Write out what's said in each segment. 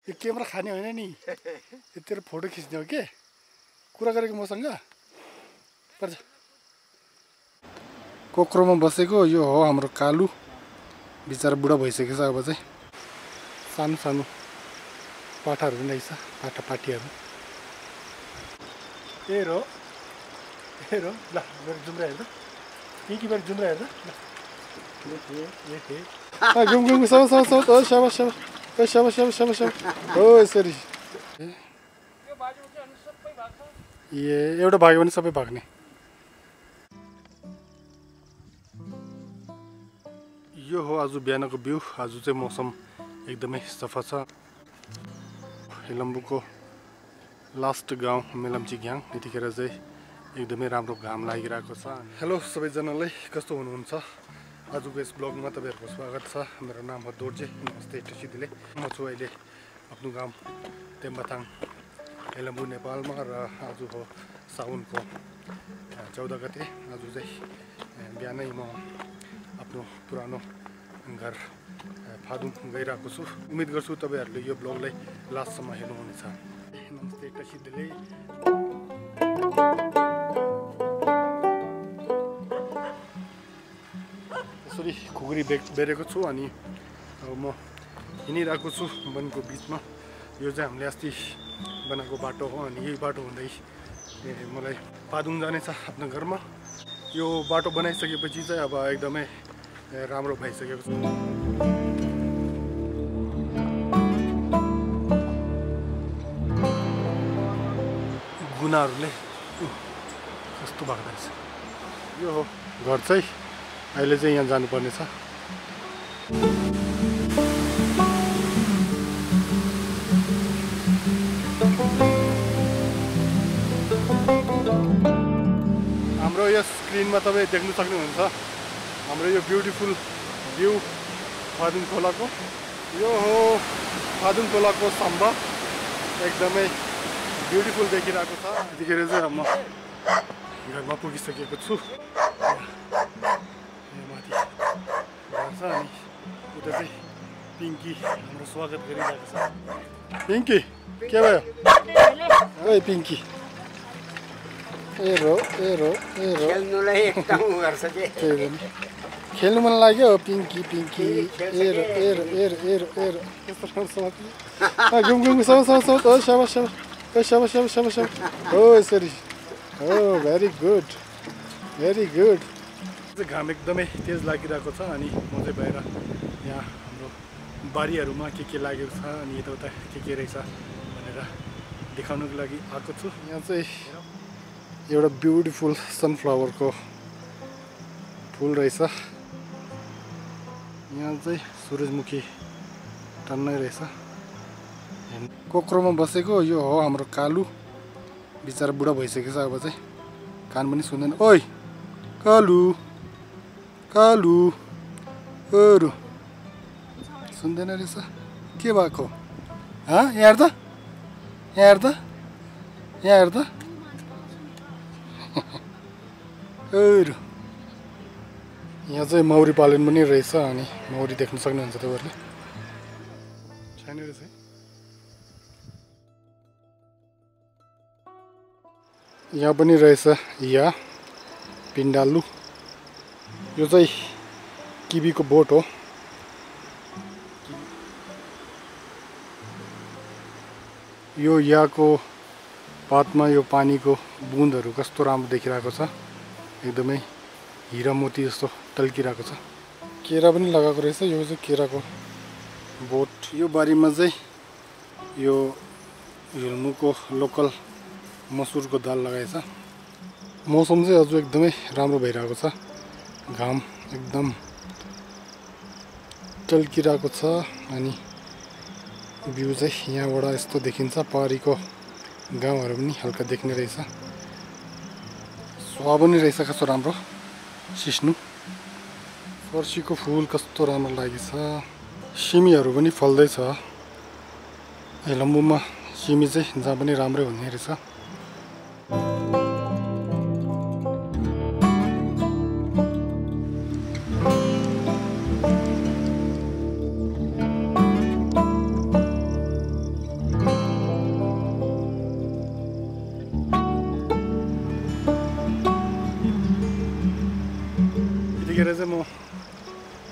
यो क्यामेरा खाने होइन नि, यो तेरो फोटो खिच्ने हो के? कुरा गरेको मसँग पर्छ। कोक्रोमा बसेको यो हो हाम्रो कालु, बिचरा बुढा भइसकेको छ। अब चाहिँ सानो सानो पाठाहरू पनि रहेछ, पाठापाठीहरू। हेर हेर ल, मेरो जुम्रा हेर्दा के मेरो जुम्रा हेर्दा घुम घुम सब सब सब ओ शाबाश शाबाश शाबाश शाबाश शाबाश शाबाश ओ यसरी ए एउटा भाग्यो भने सबै भाग्ने। यो हो आज बिहानको भ्यू। आज चाहिँ मौसम एकदमै सफा छ। हेलम्बुको लास्ट गाउँ मेलम्चीग्याङ, यतिखेर चाहिँ एकदमै राम्रो घाम लागिरहेको छ। हेलो सबैजनालाई, कस्तो हुनुहुन्छ? आजको यस ब्लगमा तपाईँहरूको स्वागत छ। मेरो नाम हो दोर्जे। नमस्ते टसिदिले। म छु अहिले आफ्नो गाउँ तेम्बाथाङ हेलम्बु नेपालमा, र आज हो साउनको 14 गते। आज चाहिँ बिहानै म आफ्नो पुरानो घर फादुङ गइरहेको छु। उम्मेद गर्छु तपाईँहरूले यो ब्लगलाई लास्टसम्म हेर्नुहुनेछ। नमस्ते टसिदिले। यसरी खुकुरी बेरेको छु अनि अब म हिँडिरहेको छु वनको बिचमा। यो चाहिँ हामीले अस्ति बनाएको बाटो हो अनि यही बाटो हुँदै मलाई पादुङ जानेछ आफ्नो घरमा। यो बाटो बनाइसकेपछि चाहिँ अब एकदमै राम्रो भइसकेको छ। गुनाहरूले कस्तो भएको रहेछ। यो हो घर चाहिँ। अहिले चाहिँ यहाँ जानुपर्ने छ। हाम्रो यो स्क्रिनमा तपाईँ देख्न सक्नुहुन्छ हाम्रो यो ब्युटिफुल भ्यू फादुङ खोलाको। यो हो फादुङ खोलाको स्तम्भ, एकदमै ब्युटिफुल देखिरहेको छ। यतिखेर चाहिँ म घरमा पुगिसकेको छु। माथि घर छ अनि उता चाहिँ पिङ्की हाम्रो स्वागत गरिरहेको छ। पिङ्की के भयो? ओइ पिङ्की हेरो हेरो हेरो खेल्नु मन लाग्यो पिङ्की पिङ्की हेरो हेरो हेरो हेरो हेरो कस्तो राम्रो घुम घुम सब सब सब ओ शाबाश शाबाश ओ शाबाश शाबाश शाबाश शाबाश ओ यसरी ओ भेरी गुड भेरी गुड। घाम एकदमै तेज लागिरहेको छ अनि म चाहिँ बाहिर यहाँ हाम्रो बारीहरूमा के लागेको छ अनि यताउता के रहेछ भनेर देखाउनको लागि आएको छु। यहाँ चाहिँ एउटा ब्युटिफुल सनफ्लावरको फुल रहेछ। यहाँ चाहिँ सूरजमुखी टन्नै रहेछ। कोक्रोमा बसेको यो हो हाम्रो कालु, बिचरा बुढा भइसकेको छ। अब चाहिँ कान पनि सुन्दैन। ओइ कालु कालु अरू सुन्दैन रहेछ। के भएको? यहाँ हेर त, यहाँ हेर त, यहाँ हेर त अरू। यहाँ चाहिँ मौरी पालन पनि रहेछ अनि मौरी देख्न सक्नुहुन्छ तपाईँहरूले। छैन रहेछ है। यहाँ पनि रहेछ या पिण्डालु। यो चाहिँ किबीको बोट हो। यो याको पातमा यो पानीको बुन्दहरू कस्तो राम्रो देखिरहेको छ। एकदमै हिरा मोती जस्तो टल्किरहेको छ। केरा पनि लगाएको रहेछ। यो चाहिँ केराको बोट। यो बारीमा चाहिँ यो हिल्मुको लोकल मसुरको दाल लगाएछ। मौसम चाहिँ अझ एकदमै राम्रो भइरहेको छ। घाम एकदम टल्किरहेको छ अनि भ्यू चाहिँ यहाँबाट यस्तो देखिन्छ। पहाडीको गाउँहरू पनि हल्का देख्ने रहेछ। सुहा पनि रहेछ कस्तो राम्रो सिस्नु। फर्सीको फुल कस्तो राम्रो लागेछ। सिमीहरू पनि फल्दैछ। हेलम्बुमा सिमी चाहिँ जहाँ पनि राम्रै हुने रहेछ।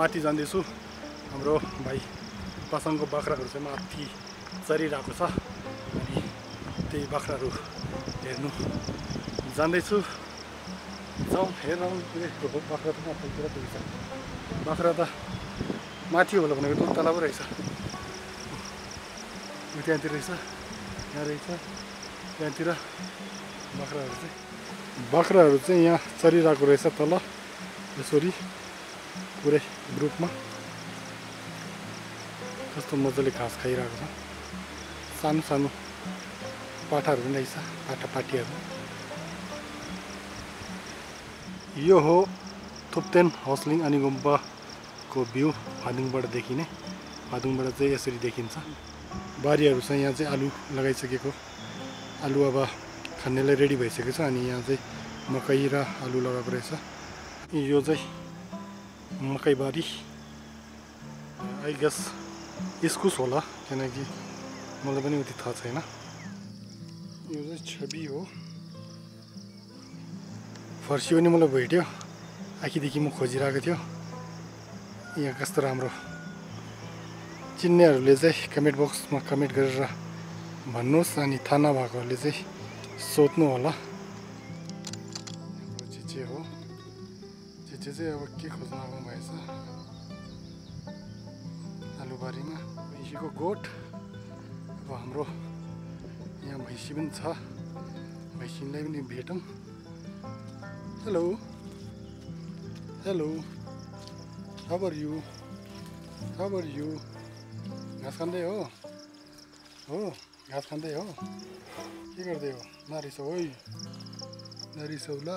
माथि जाँदैछु। हाम्रो भाइ पासाङको बाख्राहरू चाहिँ माथि चरिरहेको छ अनि त्यही बाख्राहरू हेर्नु जाँदैछु। जाउँ हेरौँ बाख्रा त माथितिर पुग्छ। बाख्रा त माथि होला भनेको त तल पो रहेछ। त्यहाँतिर रहेछ, यहाँ रहेछ, त्यहाँतिर बाख्राहरू चाहिँ यहाँ चरिरहेको रहेछ तल यसरी पुरै ग्रुपमा। कस्तो मजाले घाँस खाइरहेको छ। सानो सानो पाठाहरू पनि रहेछ, पाठापाटीहरू। यो हो थुप्तेन हौसलिङ अनि गुम्बाको भ्यू फादुङबाट देखिने। फादुङबाट चाहिँ यसरी देखिन्छ। बारीहरू छ, यहाँ चाहिँ आलु लगाइसकेको। आलु अब खानेलाई रेडी भइसकेको छ अनि यहाँ चाहिँ मकै र आलु लगाएको रहेछ। यो चाहिँ मकै बारी, आई गेस इस्कुस होला किनकि मलाई पनि उति थाहा छैन। यो चाहिँ छवि हो। फर्सी पनि मलाई भेट्यो, आखिदेखि म खोजिरहेको थियो। यहाँ कस्तो राम्रो। चिन्नेहरूले चाहिँ कमेन्ट बक्समा कमेन्ट गरेर भन्नुहोस् अनि थाहा नभएकोहरूले चाहिँ सोध्नु होला। चिचे हो। चिचे चाहिँ अब के खोज्न आउनु भएछ आलुबारीमा। भैँसीको गोठ। अब हाम्रो यहाँ भैँसी पनि छ, भैँसीलाई पनि भेटौँ। Hello hello, how are you, how are you. घाँस खाँदै हो? हो घाँस खाँदै हो? के गर्दै हो? नरिसाउ है, नरिसाउ ल।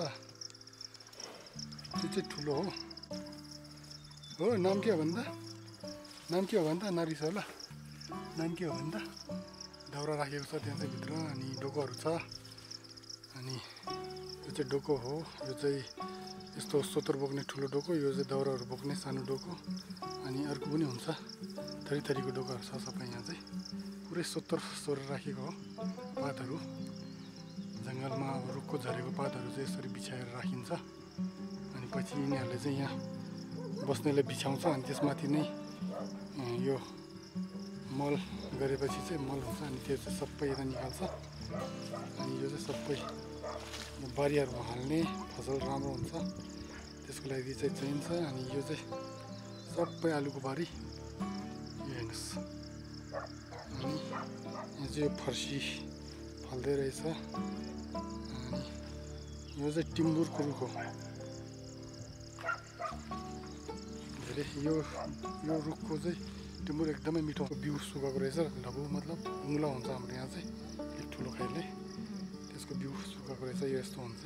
त्यो चाहिँ ठुलो हो। हो नाम के हो भन्दा? नाम के हो भन्दा? नरिसाउ ल। नाम के हो भन्दा? दाउरा राखेको छ त्यहाँ चाहिँ भित्र अनि डोकोहरू छ। अनि यो चाहिँ डोको हो। यो चाहिँ यस्तो सोतर बोक्ने ठुलो डोको, यो चाहिँ दाउराहरू बोक्ने सानो डोको। अनि अर्को पनि हुन्छ, थरी थरीको डोकाहरू छ सबै। यहाँ चाहिँ पुरै सोतर सोरेर राखेको हो। पातहरू जङ्गलमा अब रुखको झरेको पातहरू चाहिँ यसरी बिछाएर राखिन्छ। अनि पछि यिनीहरूले चाहिँ यहाँ बस्नेलाई बिछाउँछ अनि त्यसमाथि नै यो मल गरेपछि चाहिँ मल हुन्छ अनि त्यो चाहिँ सबै यता निकाल्छ। अनि यो चाहिँ सबै बारीहरूमा हाल्ने फसल राम्रो हुन्छ त्यसको लागि चाहिँ चाहिन्छ। अनि यो चाहिँ सबै आलुको बारी। यो हेर्नुहोस्। अनि यहाँ चाहिँ यो फर्सी फल्दै रहेछ। अनि यो चाहिँ टिम्बुरको रुख हो। धेरै यो रुखको चाहिँ टिम्बुर एकदमै मिठो बिउ सुकाएको रहेछ। ढबु मतलब मुला हुन्छ हाम्रो यहाँ चाहिँ अलिक ठुलो खाले, त्यसको बिउ सुकाएको रहेछ। यो यस्तो हुन्छ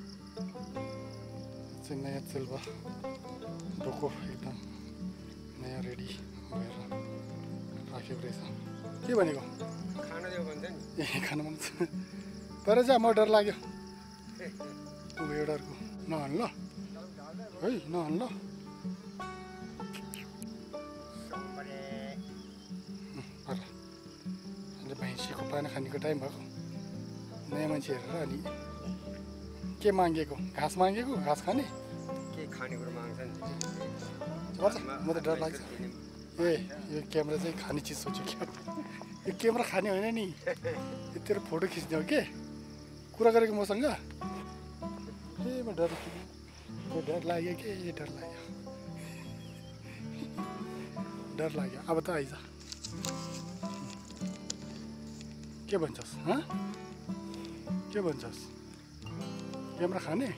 चाहिँ नयाँ चेल्बा डोको एकदम नयाँ रेडी भएर राखेको रहेछ। के भनेको? खाना देऊ भन्छ नि। ए खाना मन तर चाहिँ म डर लाग्यो। एउटा अर्को नहान ल है, नहान ल। अहिले भैँसीको पाना खानेको टाइम भएको। नयाँ मान्छे हेरेर अनि के मागेको? घाँस मागेको? घाँस खाने? के खाने कुरो माग्छ नि। म त डर लाग्छ। ए यो क्यामेरा चाहिँ खाने चिज सोच्यो क्या? यो क्यामेरा खाने होइन नि, यो तेरो फोटो खिच्ने हो के? कुरा गरेको मसँग? ए म डर लाग्यो के? डर लाग्यो, डर लाग्यो। अब त आइज। के भन्छस्? हँ के भन्छस्? क्यामेरा खाने?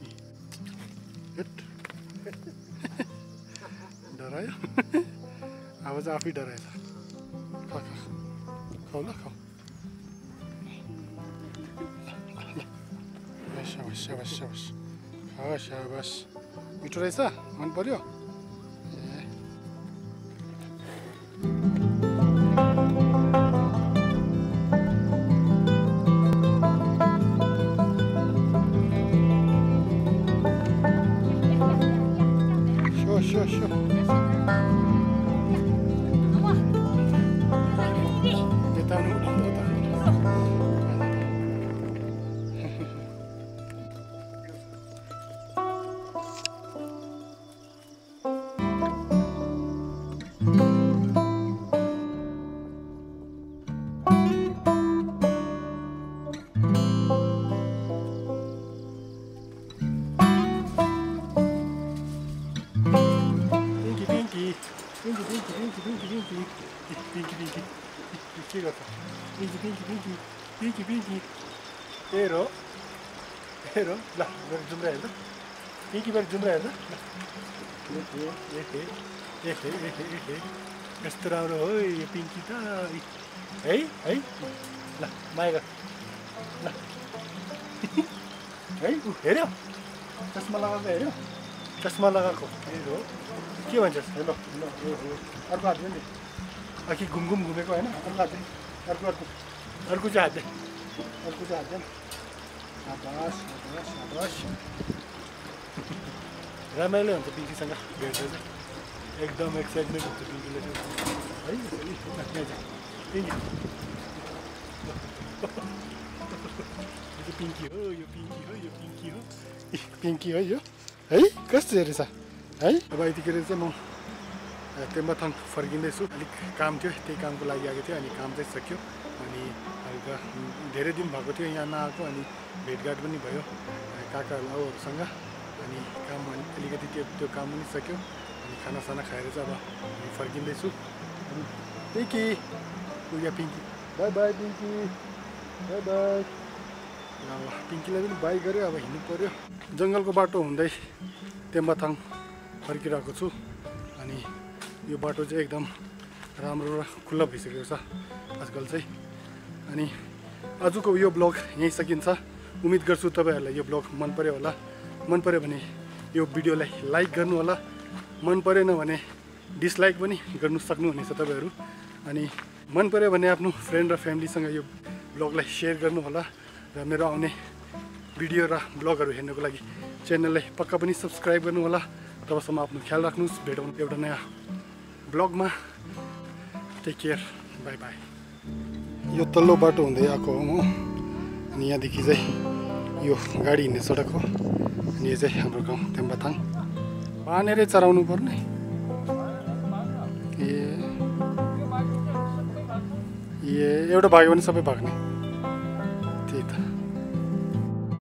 डरायो। अब चाहिँ आफै डराएछ। खाऊ ल, खाऊ। साबास साबास साबास, साबास। मिठो रहेछ? मन पर्यो? के गर्छ पिङ्की पिङ्की पिङ्की पिङ्की पिङ्की हेर हेर ल मेरो जुम्रा हेर्दा पिङ्की मेरो जुम्रा हेर्दा यस्तो राम्रो हो यो पिङ्की त है है ल माया गर ल है ऊ हेऱ्यो चस्मा लगाएको हेऱ्यो चस्मा लगाएको हेऱ्यो के भन्छस् हेलो ल अर्को हात नि अघि घुमघुम घुमेको होइन अर्को हात दे अर्को अर्को अर्को चाहिँ हात दे अर्को चाहिँ हात दे शाबास शाबास शाबास रमाइलो हुन्छ पिङ्कीसँग भेट्दा चाहिँ एकदम एक्साइटमेन्ट हुन्छ पिङ्कीले चाहिँ है पिङ्की पिङ्की हो यो पिङ्की हो यो पिङ्की हो पिङ्की हो यो है कस्तो रहेछ है अब यतिखेर चाहिँ म तेम्बाथाङ फर्किँदैछु अलिक काम थियो त्यही कामको लागि आएको थियो अनि काम चाहिँ सक्यो अनि हल्का धेरै दिन भएको थियो यहाँ नआएको अनि भेटघाट पनि भयो काका लाउहरूसँग अनि काम अलिकति त्यो काम पनि सक्यो अनि खानासाना खाएर चाहिँ अब फर्किँदैछु पिङ्की उयो Pinky bye bye Pinky bye bye अब पिङ्कीलाई पनि बाई गऱ्यो अब हिँड्नु पऱ्यो जङ्गलको बाटो हुँदै तेम्बाथाङ फर्किरहेको छु अनि यो बाटो चाहिँ एकदम राम्रो र खुल्ला भइसकेको छ आजकल चाहिँ अनि आजको यो ब्लग यहीँ सकिन्छ उम्मिद गर्छु तपाईँहरूलाई यो ब्लग मन पर्यो होला मन पर्यो भने यो भिडियोलाई लाइक गर्नु होला मन परेन भने डिसलाइक पनि गर्नु सक्नुहुनेछ तपाईँहरू अनि मन पर्यो भने आफ्नो फ्रेन्ड र फ्यामिलीसँग यो ब्लगलाई सेयर गर्नु होला र मेरो आउने भिडियो र ब्लगहरू हेर्नको लागि च्यानललाई पक्का पनि सब्सक्राइब गर्नु होला तबसम्म आफ्नो ख्याल राख्नुहोस् भेटौँ एउटा नयाँ ब्लगमा टेक केयर बाई बाई यो तल्लो बाटो हुँदै आएको हो म अनि यहाँदेखि चाहिँ यो गाडी हिँड्ने सडक हो अनि यो चाहिँ हाम्रो गाउँ तेम्बाथाङ बाँधेरै चराउनु पर्ने ए एउटा भाग्यो भने सबै भाग्ने